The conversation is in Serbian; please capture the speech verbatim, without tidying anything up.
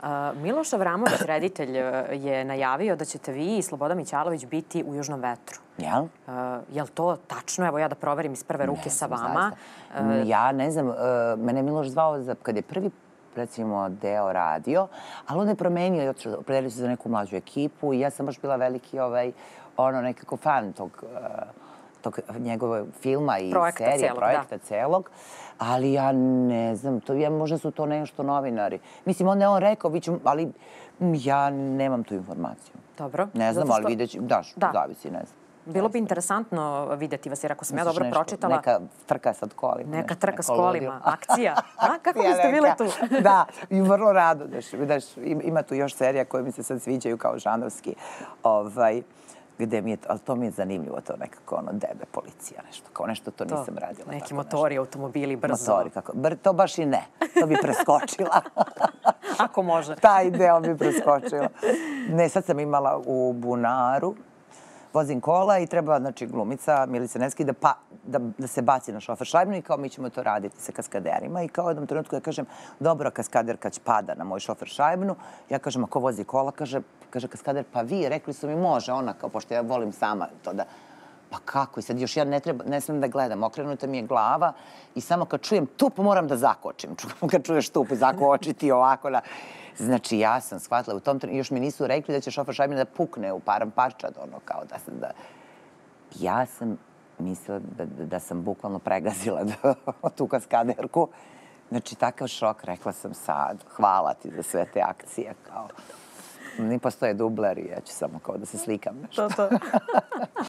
Miloš Avramović, reditelj, je najavio da ćete vi i Slobodan Mićalović biti u Južnom vetru. Jel? Je li to tačno? Evo ja da proverim iz prve ruke sa vama. Ja ne znam, mene je Miloš zvao kad je prvi recimo deo radio, ali on je promenio i opredelio se za neku mlađu ekipu i ja sam baš bila veliki ono nekako fan tog tog njegovog filma i serije, projekta celog, ali ja ne znam, možda su to nešto novinari. Mislim, onda je on rekao, ali ja nemam tu informaciju. Dobro. Ne znam, ali vidjet ću, daš, zavisi, ne znam. Bilo bi interesantno vidjeti vas, jer ako sam ja dobro pročitala... Neka trka sad kolima. Neka trka s kolima, akcija. Kako biste bile tu? Da, i vrlo rado. Ima tu još serija koje mi se sad sviđaju kao žanrovski. Gde mi je, ali to mi je zanimljivo, to nekako ono debe, policija, nešto, kao nešto to nisam radila. Neki motori, automobili, brzo. Motori, kako, to baš i ne, to bi preskočila. Ako može. Taj deo bi preskočila. Ne, sad sam imala u bunaru, vozim kola i treba, znači, glumica Milica Nevski da se baci na šofer šajbnu i kao mi ćemo to raditi sa kaskaderima i kao u jednom trenutku ja kažem, dobro, kaskader kad pada na moj šofer šajbnu, ja kažem, ako vozi kola, kaže, kaže kaskader, pa vi, rekli su mi može, ona kao, pošto ja volim sama to da, pa kako, i sad još ja ne treba, ne smijem da gledam, okrenuta mi je glava i samo kad čujem tup moram da zakočim, kad čuješ tup zakočiti ovako na... Znači, ja sam shvatila u tom trenutku, još mi nisu rekli da će šofer šajbne da pukne u param parčad, ono, kao da sam da... Ja sam mislila da sam bukvalno pregazila tu kaskaderku. Znači, takav šok, rekla sam sad, hvala ti za sve te akcije, kao... Ne postoje dubleri, ja ću samo kao da se slikam nešto. To, to.